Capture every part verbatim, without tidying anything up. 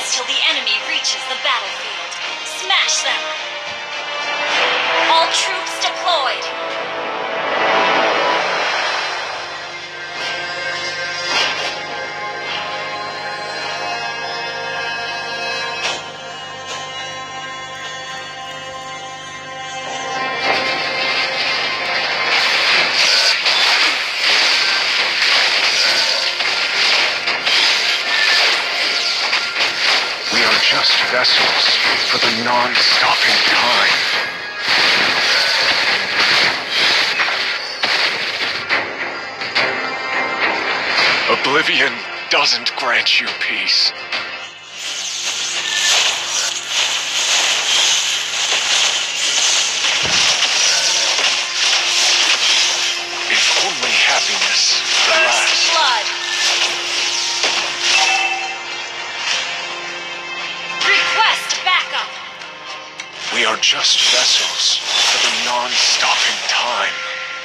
pause till the enemy reaches the battlefield. Smash them! All troops deployed! Just vessels for the non-stopping time. Oblivion doesn't grant you peace. If only happiness could First last. blood! We are just vessels for the non-stopping time.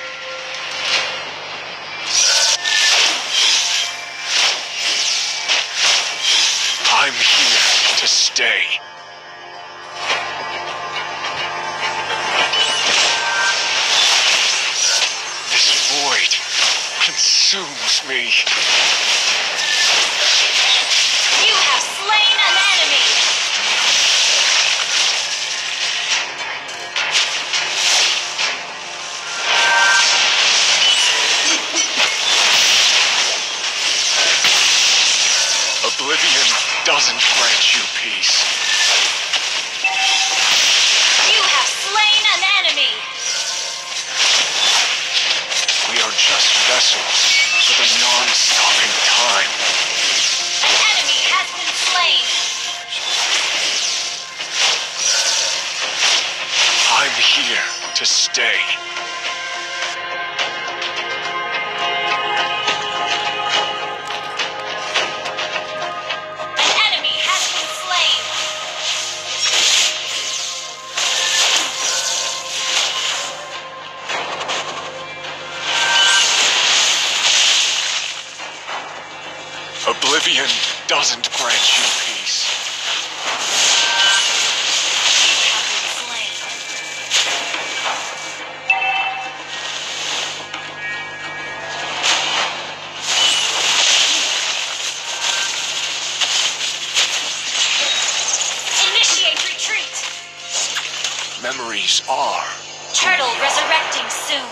I'm here to stay. This void consumes me. You have slain an enemy! Oblivion doesn't grant you peace. You have slain an enemy! We are just vessels for the non-stopping time. An enemy has been slain! I'm here to stay. Oblivion doesn't grant you peace. You have been slain. Initiate retreat! Memories are... Turtle resurrecting soon.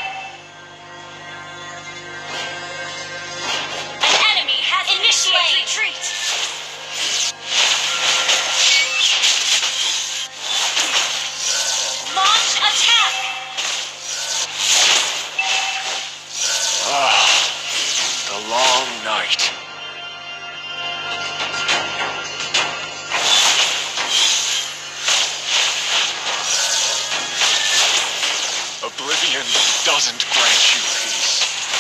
Initiate retreat! Launch attack! Ah, the long night. Oblivion doesn't grant you peace.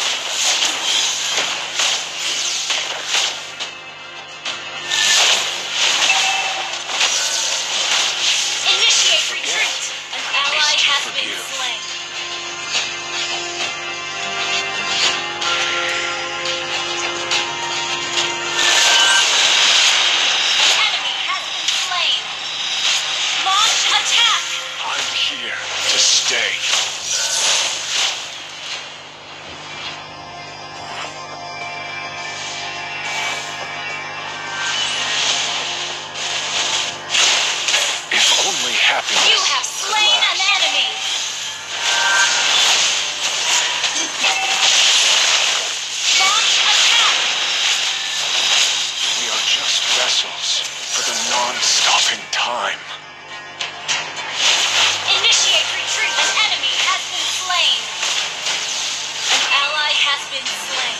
You have slain an enemy! Launch attack! We are just vessels for the non-stopping time. Initiate retreat! An enemy has been slain! An ally has been slain.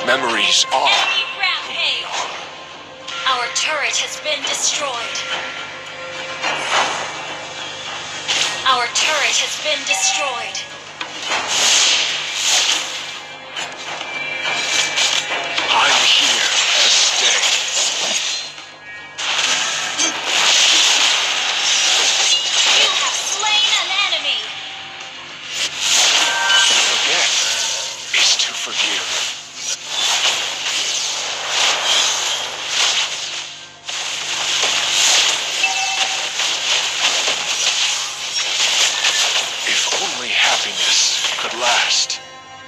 Memories are. Enemy rampage. Our turret has been destroyed. Our turret has been destroyed. I'm here to stay. You have slain an enemy. To forget is to forgive. If only happiness could last.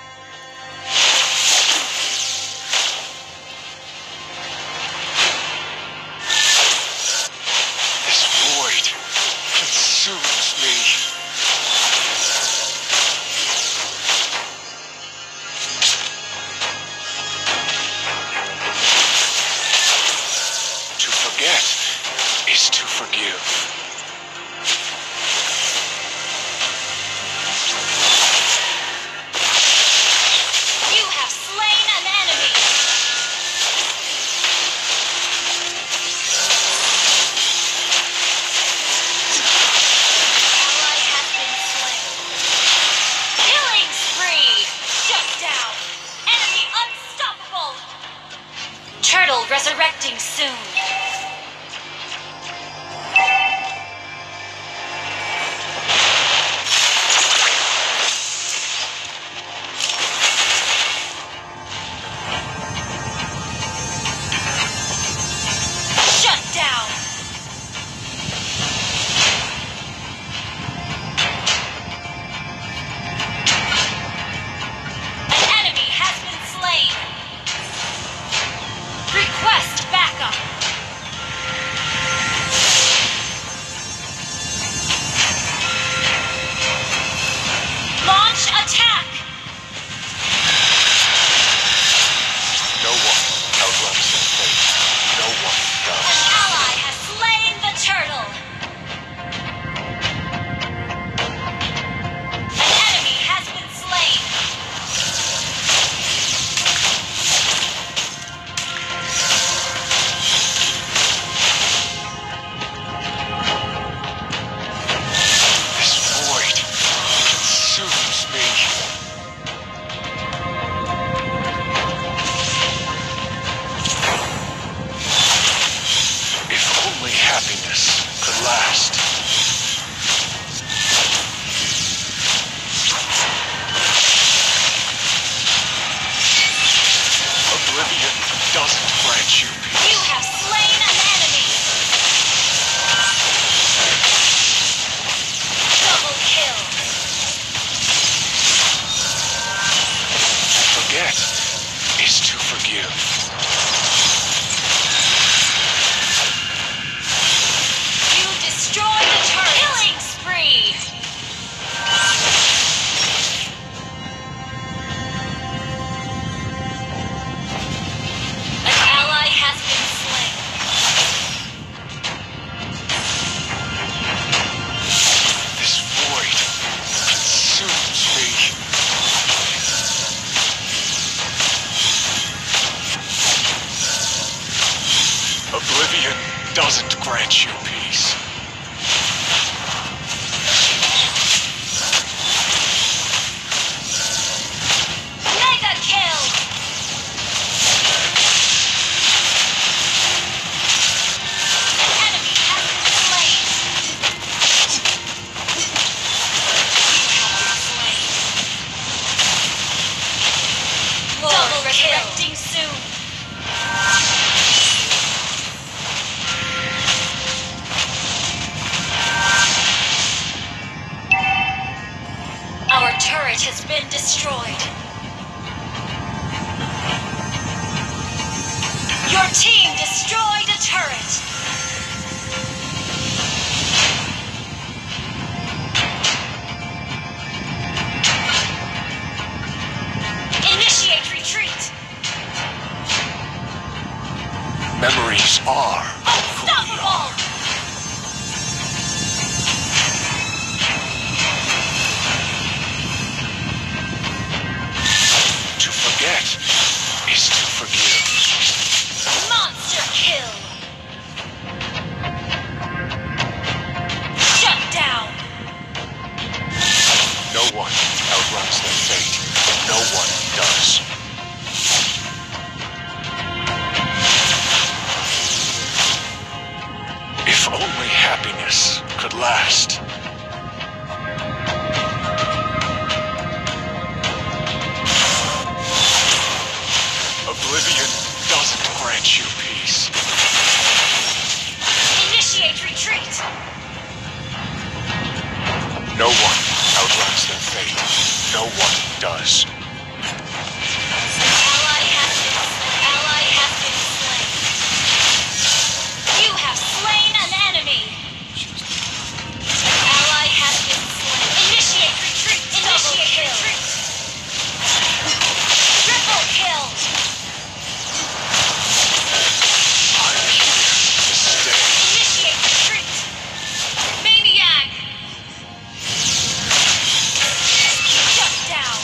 This void consumes me. To forget is to forgive. You have slain an enemy. Ally has been slain. Killing spree. Shut down. Enemy unstoppable. Turtle resurrecting soon. Shut down. An enemy has been slain. Request backup. Launch attack. No one outruns their fate. No one An does. ally has slain the turtle. An enemy has been slain. This void consumes me. If only happiness could last. Oblivion doesn't grant you peace. You have slain an enemy. Double kill. To forget is to forgive. You destroy the turret. Killing spree. An ally has been slain. This void consumes me. Oblivion doesn't grant you peace. Mega kill. An enemy has been slain. You have been slain. Double resurrecting soon. Our turret has been destroyed. Your team destroyed a turret. Initiate retreat. Memories are Unstoppable. to forget is to does. If only happiness could last. Oblivion doesn't grant you peace. Initiate retreat. No one outruns their fate. No one does. An ally has been, an ally has been slain. You have slain an enemy. An ally has been slain. Initiate retreat. Initiate retreat. Triple kill. I'm here to stay. Initiate retreat. Maniac. Shut down.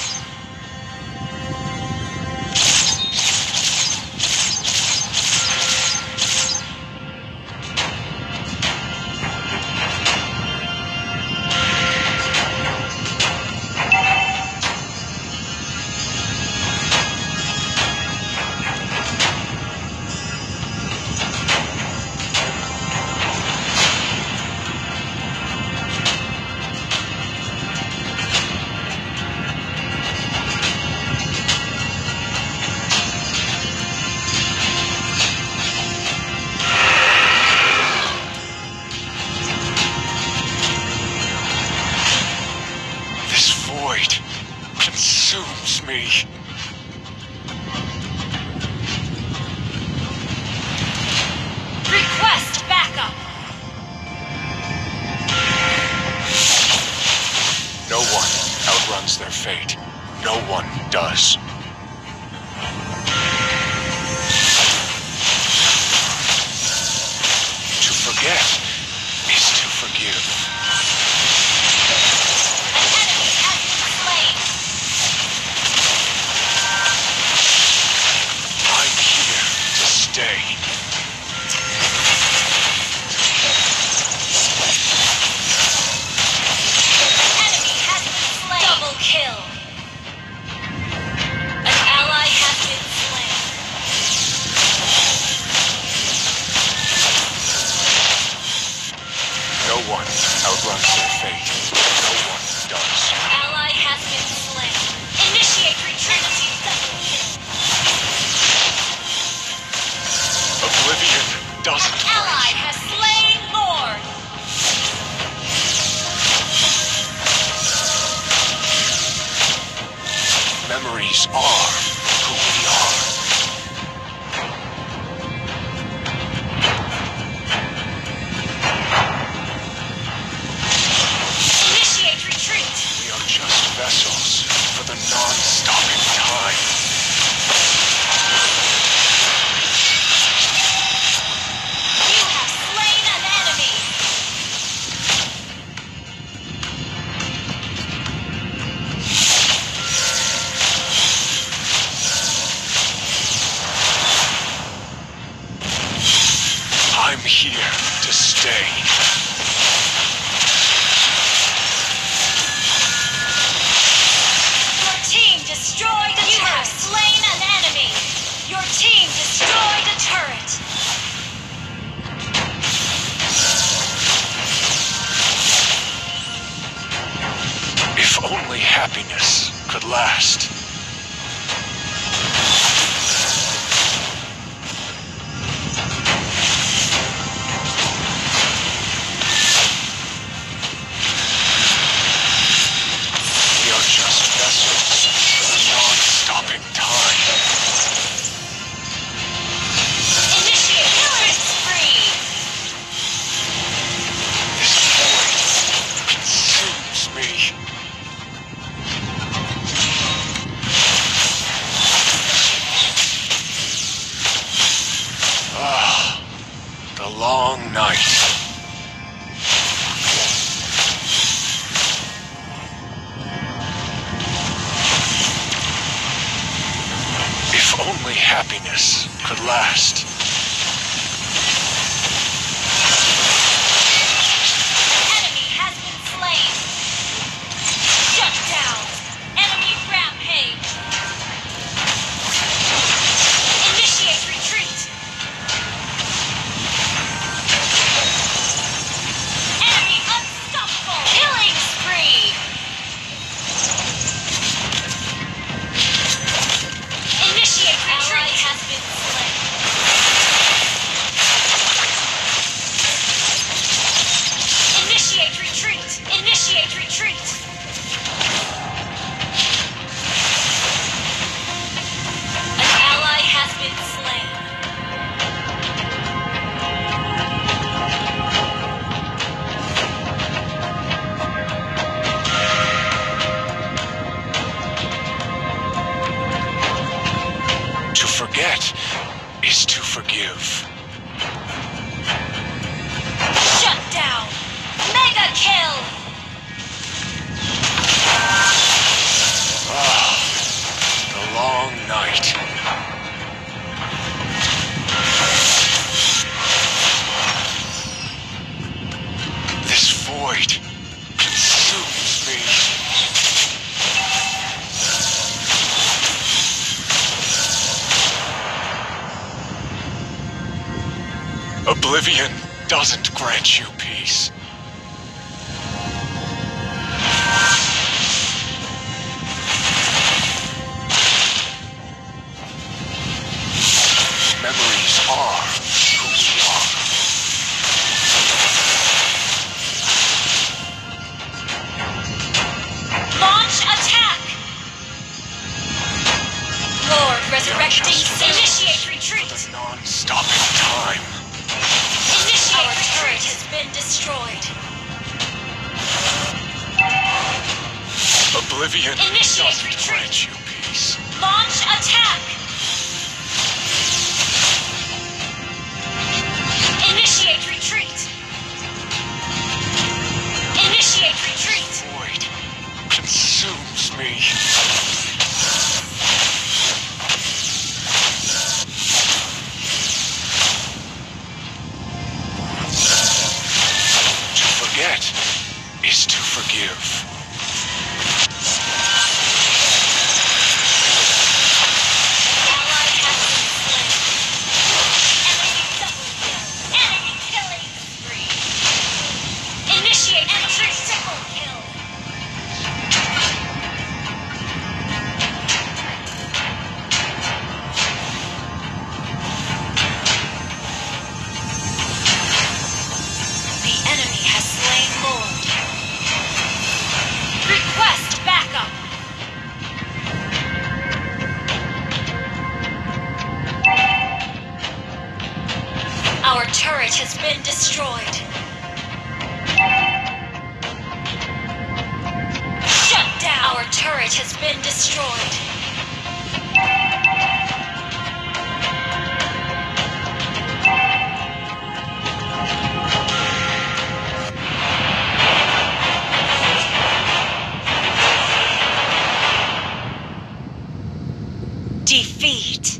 This void consumes me. Request backup. No one outruns their fate. No one does. To forget is to forgive. An enemy has been slain. I'm here to stay. Enemy has been slain. Double kill. An ally has been slain. No one outruns their fate. No one does. Ally has been slain. Initiate retreat. Double kill. Oblivion doesn't Ally grant. has slain Lord. Memories are who we are. Initiate retreat. We are just vessels for the non-stopping time. You have slain an enemy. I'm here to stay. Your team destroyed a turret. You have slain an enemy. Your team destroyed a turret. If only happiness could last. We are just vessels for the non-stopping time. Initiate killing spree. This void consumes me. Ah, the long night. If only happiness could last. An enemy has been slain. Shut down. Enemy rampage. forgive. Shut down! Mega kill! Ah, the long night. This void consumes me. Oblivion doesn't grant you peace. Memories are who we are. Launch attack! Lord resurrecting, initiate retreat! The non-stopping time. Initiate Our turret has been destroyed. Oblivion Initiate doesn't retreat. grant you peace. Launch attack! Initiate retreat! Initiate retreat! Void consumes me. To forget is to forgive. Ally has been slain. Enemy double kill. Enemy killing spree. Initiate retreat. Triple kill. The enemy has slain Lord. Request backup. Our turret has been destroyed. Shut down! Our turret has been destroyed. Defeat.